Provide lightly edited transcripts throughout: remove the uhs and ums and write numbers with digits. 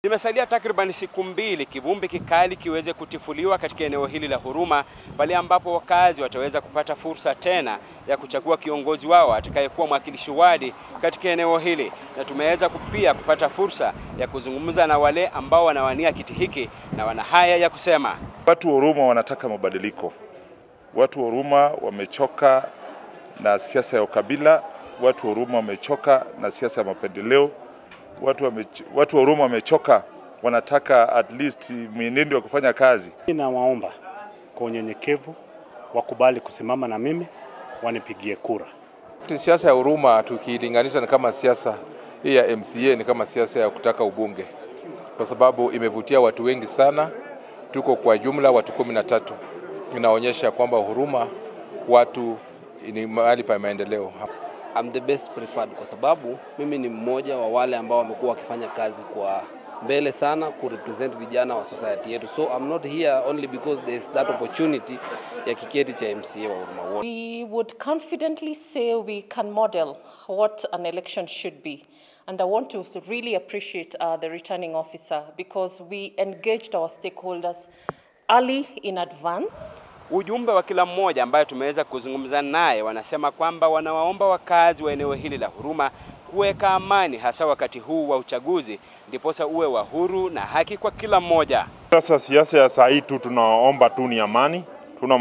Zimesalia takriban siku mbili kivumbi kikali kiweze kutifuliwa katika eneo hili la Huruma, pale ambapo wakazi wataweza kupata fursa tena ya kuchagua kiongozi wao atakayekuwa mwakilishi wadi katika eneo hili. Na tumeweza pia kupata fursa ya kuzungumza na wale ambao wanawania kiti hiki na wana haya ya kusema. Watu wa Huruma wanataka mabadiliko. Watu wa Huruma wamechoka na siasa ya ukabila. Watu wa Huruma wamechoka na siasa ya mapendeleo. Watu wa Huruma wamechoka, wanataka at least mwenendo wa kufanya kazi. Ninawaomba kwa unyenyekevu wakubali kusimama na mimi, wanipigie kura. Siasa ya Huruma tukilinganisha na kama siasa hii ya MCA ni kama siasa ya kutaka ubunge, kwa sababu imevutia watu wengi sana. Tuko kwa jumla watu 13. Inaonyesha kwamba Huruma watu ni mahali pa maendeleo. I'm the best preferred kwa sababu mimi ni mmoja wa wale ambao wamekuwa wakifanya kazi kwa mbele sana kurepresent vijana wa society yetu. So I'm not here only because there is that opportunity ya kiketi cha MCA wa Huruma. We would confidently say we can model what an election should be. And I want to really appreciate the returning officer because we engaged our stakeholders early in advance. Ujumbe wa kila mmoja ambaye tumeweza kuzungumza naye wanasema kwamba wanawaomba wakazi wa eneo hili la Huruma kuweka amani hasa wakati huu wa uchaguzi, ndiposa uwe wa huru na haki kwa kila mmoja. Sasa siasa ya saa hii tu tunaomba tu ni amani. Tuna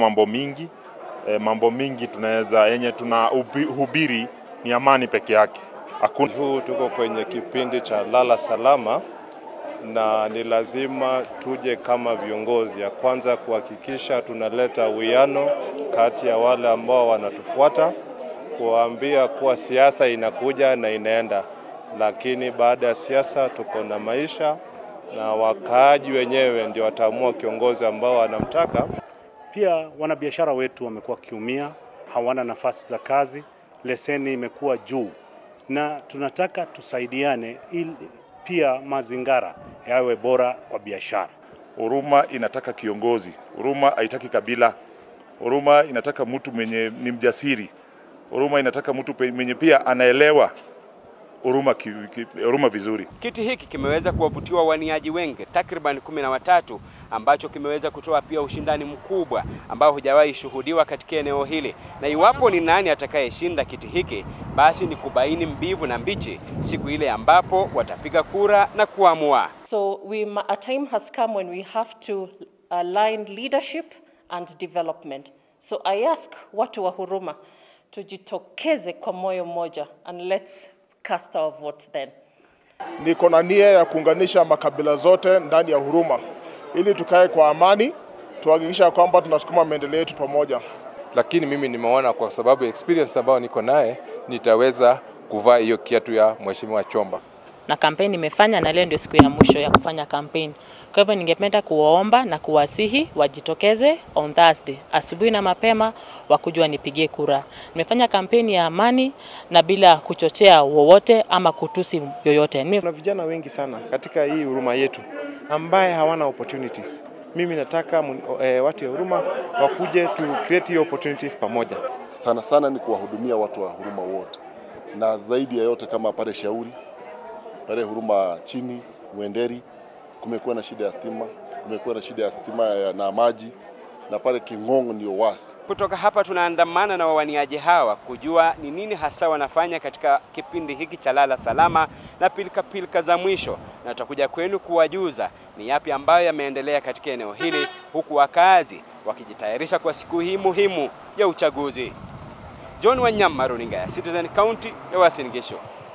mambo mingi tunaweza yenye tunahubiri ni amani peke yake. Huu tuko kwenye kipindi cha lala salama na ni lazima tuje kama viongozi ya kwanza kuhakikisha tunaleta uwiano kati ya wale ambao wanatufuata, kuambia kuwa siasa inakuja na inaenda, lakini baada ya siasa tuko na maisha na wakaaji wenyewe ndio wataamua kiongozi ambao wanamtaka. Pia wanabiashara wetu wamekuwa kiumia, hawana nafasi za kazi, leseni imekuwa juu na tunataka tusaidiane ili pia mazingara yawe bora kwa biashara. Huruma inataka kiongozi. Huruma haitaki kabila. Huruma inataka mtu mwenye ni mjasiri. Huruma inataka mtu mwenye pia anaelewa Huruma vizuri. Kiti hiki kimeweza kuwavutia waniaji wengi takriban 13, ambacho kimeweza kutoa pia ushindani mkubwa ambao hujawahi shuhudiwa katika eneo hili. Na iwapo ni nani atakayeshinda kiti hiki, basi ni kubaini mbivu na mbichi siku ile ambapo watapiga kura na kuamua. So a time has come when we have to align leadership and development. So I ask watu wa Huruma tujitokeze kwa moyo mmoja and let's cast our vote then. Niko na nia ya kuunganisha makabila zote ndani ya Huruma ili tukae kwa amani, tuhakikisha kwamba tunasukuma maendeleo yetu pamoja. Lakini mimi nimeona kwa sababu experience ambayo niko naye nitaweza kuvaa hiyo kiatu ya Mheshimiwa Chomba. Na kampeni nimefanya na leo ndio siku ya mwisho ya kufanya kampeni. Kwa hivyo ningependa kuwaomba na kuwasihi wajitokeze on Thursday asubuhi na mapema wakujua nipigie kura. Nimefanya kampeni ya amani na bila kuchochea wowote ama kutusi yoyote. Kuna vijana wengi sana katika hii Huruma yetu ambaye hawana opportunities. Mimi nataka watu wa Huruma wakuje to create opportunities pamoja. Sana ni kuwahudumia watu wa Huruma wote. Na zaidi ya yote kama pale Shauri, pale Huruma chini, Uenderi, kumekuwa na shida ya stima, na maji, na pale King'ong'o ndio wasi. Kutoka hapa tunaandamana na wawaniaji hawa kujua ni nini hasa wanafanya katika kipindi hiki cha lala salama na pilika za mwisho, na tutakuja kwenu kuwajuza ni yapi ambayo yameendelea katika eneo hili, huku wakazi wakijitayarisha kwa siku hii muhimu ya uchaguzi. John Wanyama, runinga ya Citizen, County ya Uasin Gishu.